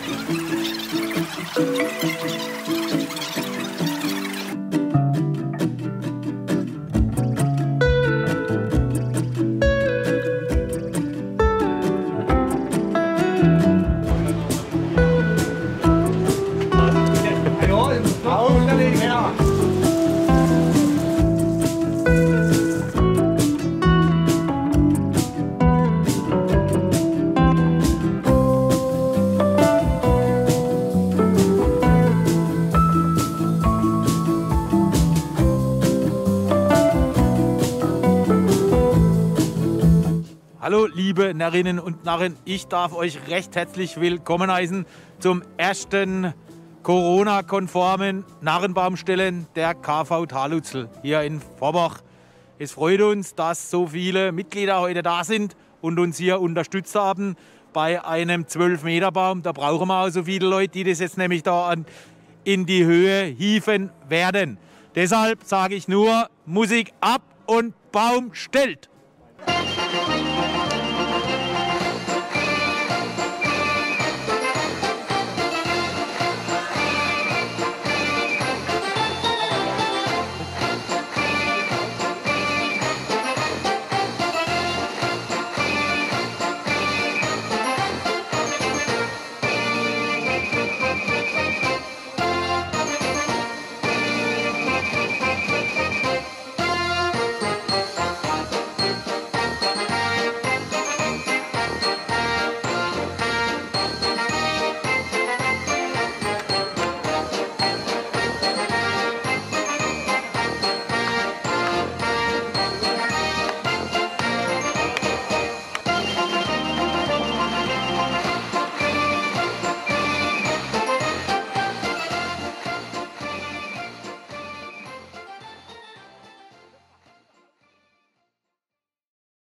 Hallo liebe Narrinnen und Narren, ich darf euch recht herzlich willkommen heißen zum ersten Corona-konformen Narrenbaumstellen der KV Talutzel hier in Forbach. Es freut uns, dass so viele Mitglieder heute da sind und uns hier unterstützt haben bei einem 12-Meter-Baum. Da brauchen wir auch so viele Leute, die das jetzt nämlich da in die Höhe hieven werden. Deshalb sage ich nur, Musik ab und Baum stellt!